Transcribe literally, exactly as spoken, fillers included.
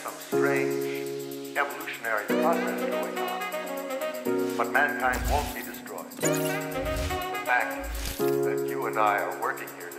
some strange evolutionary process going on. But mankind won't be destroyed. The fact that you and I are working here